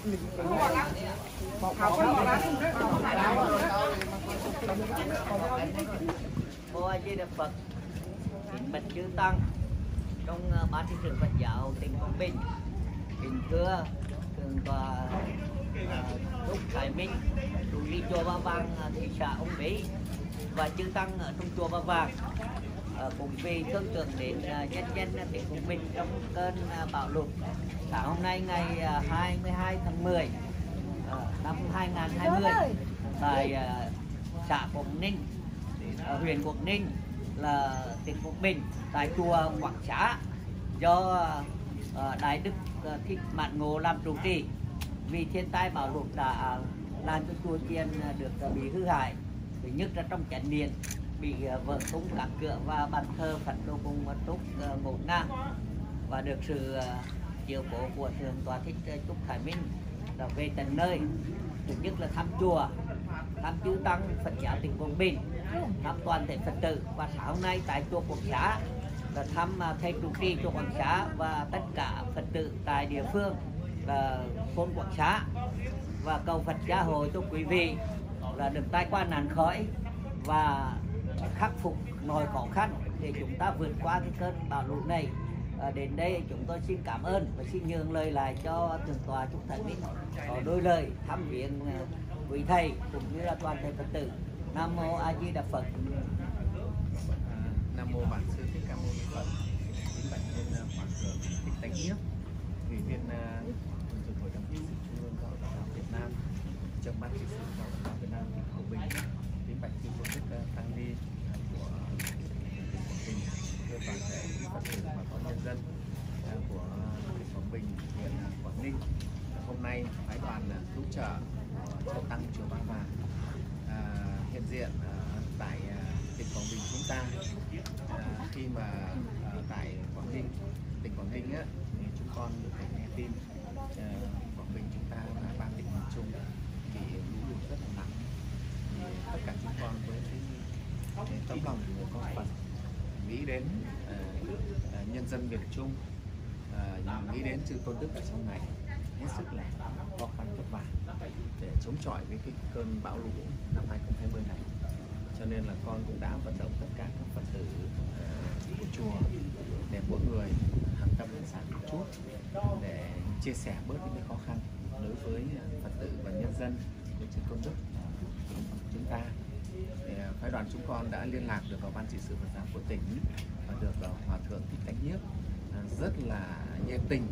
Mô A Di Đà Phật. Kính bạch chư tăng trong ban trị sự Phật giáo tỉnh Quảng Bình. Kính thưa thượng tọa Trúc Thái Minh, chủ trì chùa Ba Vàng thị xã Uông Bí và chư tăng ở trong chùa Ba Vàng, cũng vì thương tưởng đến nhân dân tỉnh Quảng Bình trong cơn bão lụt. Sáng hôm nay ngày 22 tháng 10 năm 2020 tại xã Quảng Ninh, huyện Quảng Ninh là tỉnh Quảng Bình, tại chùa Quảng Xá do Đại Đức Thích Mạn Ngộ làm trụ trì. Vì thiên tai bão lụt đã làm cho chùa chiền được bị hư hại. Thứ nhất là trong chánh điện bị vỡ tung các cửa và bàn thờ Phật Đô Cung Trúc ngổn ngang, và được sự chiếu cố của thượng tọa Thích Trúc Thái Minh đã về tận nơi. Thứ nhất là thăm chùa, thăm chư tăng Phật giáo tỉnh Quảng Bình, thăm toàn thể Phật tử, và sáng hôm nay tại chùa Quảng Xá là thăm thầy trụ trì chùa Quảng Xá và tất cả Phật tử tại địa phương là thôn Quảng Xá, và cầu Phật gia hộ cho quý vị là được tai qua nạn khỏi và khắc phục mọi khó khăn để chúng ta vượt qua cái cơn bão lụt này. Đến đây chúng tôi xin cảm ơn và xin nhường lời lại cho thượng tọa Trúc Thái Minh có đôi lời thăm viếng quý thầy cũng như là toàn thể Phật tử. Nam mô A Di Đà Phật. Nam mô Bản Sư Thích Ca Mâu Ni Phật. Kính bạch lên Hòa thượng Thích Tánh Nhiếp, ủy viên thường trực Hội đồng trị sự Trung ương Giáo hội Phật giáo Việt Nam, trưởng ban trị sự Giáo hội Phật giáo Việt Nam tỉnh Quảng Bình. Kính bạch sư tôn đức tăng ni của tỉnh Quảng Bình, thưa toàn thể Phật tử và con nhân dân của tỉnh Quảng Bình, huyện Quảng Ninh. Hôm nay phái đoàn cứu trợ cho tăng chùa Ba Vàng hiện diện tại tỉnh Quảng Bình chúng ta. Khi mà tại Quảng Ninh, tỉnh Quảng Ninh á, thì chúng con được nghe tin Quảng Bình chúng ta và ba tỉnh miền Trung bị lũ lụt rất là nặng. Thì tất cả chúng con với cái tấm lòng của người con Phật nghĩ đến nhân dân miền Trung, nghĩ đến chư tôn đức ở trong này hết sức là khó khăn vất vả để chống chọi với cái cơn bão lũ năm 2020 này. Cho nên là con cũng đã vận động tất cả các Phật tử của chùa để mỗi người hàng tâm hàng sản một chút để chia sẻ bớt những cái khó khăn đối với Phật tử và nhân dân của chư tôn đức chúng ta. Phái đoàn chúng con đã liên lạc được vào ban trị sự Phật giáo của tỉnh và được Hòa thượng Thích Tánh Nhiếp rất là nhiệt tình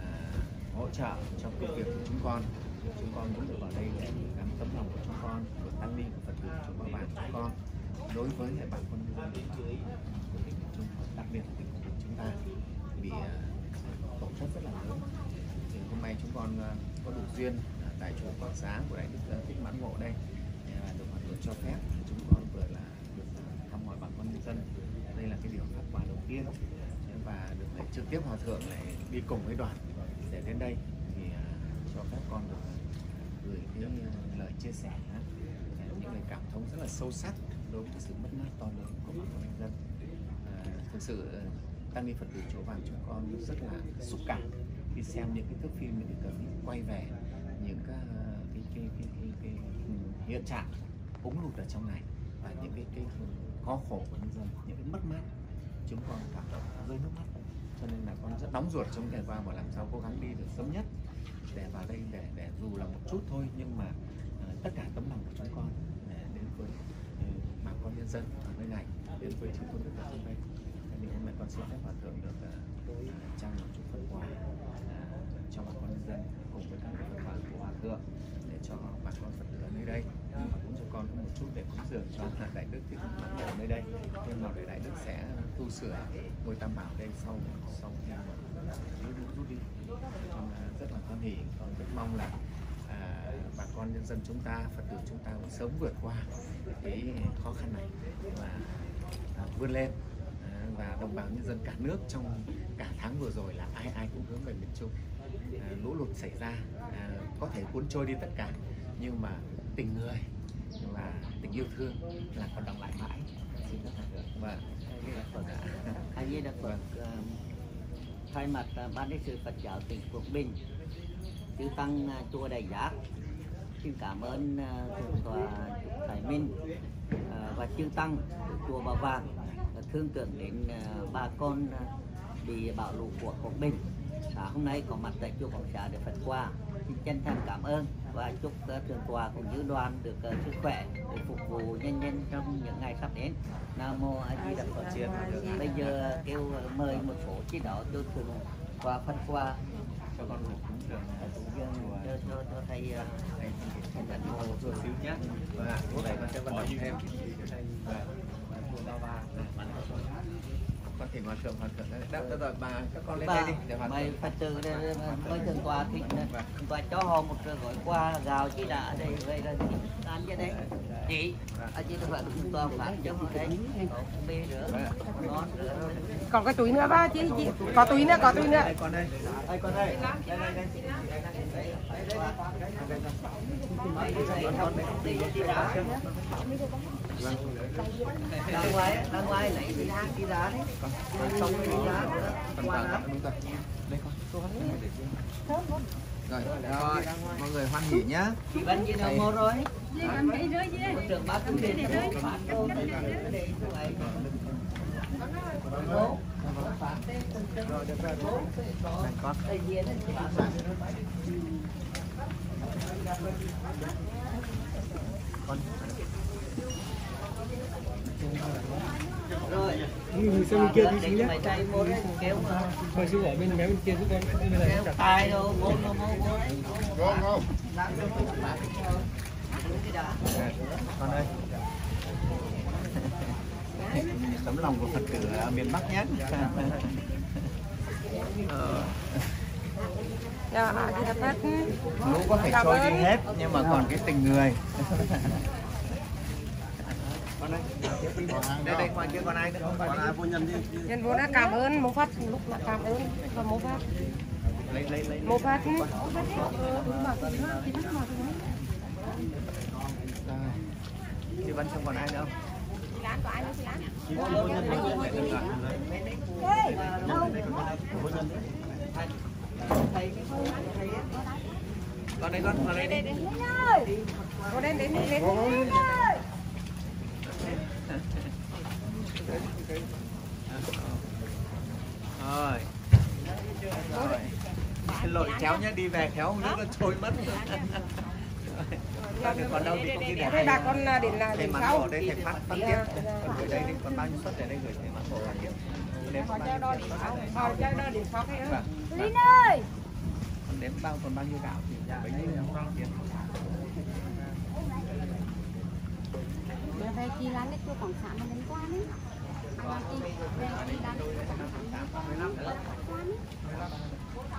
hỗ trợ trong công việc của chúng con. Chúng con cũng được ở đây để gắn tấm lòng của chúng con, của tăng ni của Phật tử chùa Ba Vàng chúng con đối với bà con nhân dân của tỉnh Trung, đặc biệt là tỉnh Quảng Bình chúng ta bị tổn thất rất là lớn. Thì hôm nay chúng con có đủ duyên tại chùa Quảng Xá của Đại Đức Thích Mãn Ngộ đây, được Hòa thượng cho phép chúng con vừa là được thăm hỏi bà con nhân dân. Đây là cái điều phát quà đầu tiên, và được lại trực tiếp Hòa thượng lại đi cùng với đoàn để đến đây thì cho phép con được gửi cái lời chia sẻ, những lời cảm thông rất là sâu sắc đối với sự mất mát to lớn của bà con nhân dân. Thực sự tăng ni Phật tử chùa Vàng chúng con rất là xúc cảm khi xem những cái thước phim, những cái clip quay về những cái hiện trạng úng lụt ở trong này và những cái khó khổ của nhân dân, những cái mất mát, chúng con cảm động rơi nước mắt. Cho nên là con rất nóng ruột trong ngày qua và làm sao cố gắng đi được sớm nhất để vào đây để dù là một chút thôi, nhưng mà tất cả tấm lòng của chúng con để đến với bà con nhân dân ở nơi này, đến với chư tôn đức ở trong đây. Thì hôm nay con xin phép Hòa thượng được trao một chút phần quà cho bà con nhân dân cùng với các phần quà của Hòa thượng để cho bà con Phật tử ở nơi đây, và cũng cho con có một chút để cúng dường cho Đại Đức Thích Mãn Ngộ ở nơi đây. Nhưng mà để Đại Đức sẽ tu sửa ngôi Tam Bảo đây sau khi lũ rút đi. Con rất là hoan hỉ, con rất mong là bà con nhân dân chúng ta, Phật tử chúng ta cũng sớm vượt qua cái khó khăn này và vươn lên. Và đồng bào nhân dân cả nước trong cả tháng vừa rồi là ai cũng hướng về miền Trung. Lũ lụt xảy ra có thể cuốn trôi đi tất cả, nhưng mà tình người và tình yêu thương là còn đọng lại mãi. Xin các bạn. Và A Di Đà Phật. Thay mặt ban trị sự Phật giáo tỉnh Quảng Bình chư tăng chùa Đại Giác. Xin cảm ơn thượng tọa Thái Minh và chư tăng chùa Bà Vàng thương tưởng đến bà con bị bão lũ của Quảng Bình. Sáng hôm nay có mặt tại chùa Quảng Xá để Phật qua. Xin chân thành cảm ơn và chúc thượng tọa cũng như đoàn được sức khỏe để phục vụ nhân dân trong những ngày sắp đến. Nam mô A Di Đà Phật. Bây giờ kêu mời một số chỉ đạo cho thượng tọa Phật qua cho con được cúng dường cho thầy thầy ngồi một xíu nhé. Và lúc này con sẽ vận động thêm con thỉnh hòa thượng đáp rồi bà các con lên đây đi để mày Phật tử mới thượng tọa thịnh và cho họ một gói quà gạo chỉ đã ở đây vậy là ăn cho đây chị anh chị phải thượng tọa phát cho họ đây bê nữa ngon nữa. Còn cái túi nữa ba chị có túi nữa đây con đây đang ngoài lấy đi ra đấy xong đi ra qua đó rồi mọi người hoan hỉ nhá. chị Vân gì đâu mua rồi trường bác cũng đi rồi người sang bên kia tí xíu nhé. mày tay mua đấy kéo mà Thôi sư ở bên bé bên kia giúp con. Bên này kéo tay đâu mua Không con ơi tấm lòng của Phật tử ở miền Bắc nhé. Lũ có thể trôi đi hết nhưng mà còn cái tình người. Con đây đây ngoài kia còn ai nữa không? Còn ai vô nhân đi. nhân vốn đã cảm ơn một phát lúc là cảm ơn và một phát lấy một phát chị Vân không còn ai nữa không? Con đây con đây đi. con đến đến Rồi. Lội khéo nhá, đi về khéo nước nó trôi mất. Còn đâu thì có khi để đây bà con đến là thầy đến mắn sau ở đây thầy phát tiếp. Còn gửi đây đi, còn bao nhiêu suất để đây gửi thầy mắn phát tiếp. Đếm bao nhiêu đo đến sau hay hơn. Linh ơi. Còn đếm còn bao nhiêu gạo thì bấy nhiêu tiền. Về chi lái lên chùa Quảng Xá mà đến qua đấy. Chị về chị